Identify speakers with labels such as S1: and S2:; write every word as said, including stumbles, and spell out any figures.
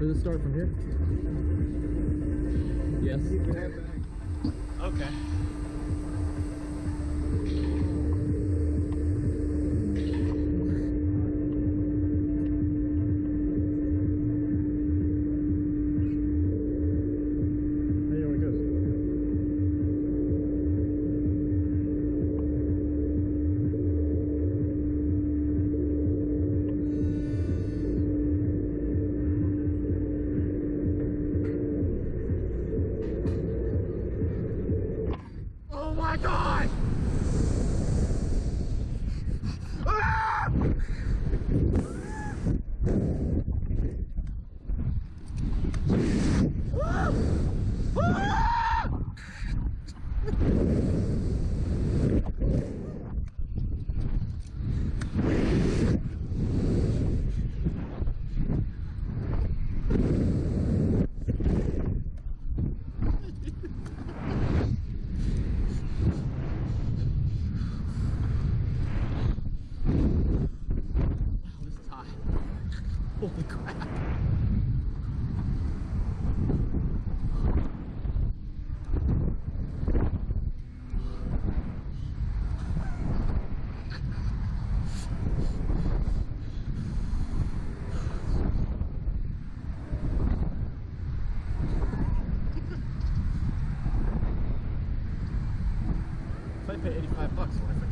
S1: Does it start from here? Yes.
S2: Okay.
S3: Oh my God! Ah!
S1: Holy crap.
S2: If I pay eighty-five bucks, what if I